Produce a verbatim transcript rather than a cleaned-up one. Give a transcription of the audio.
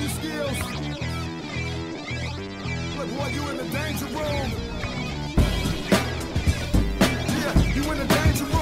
your skills. Look, boy, you in the danger room. Yeah, you in the danger room.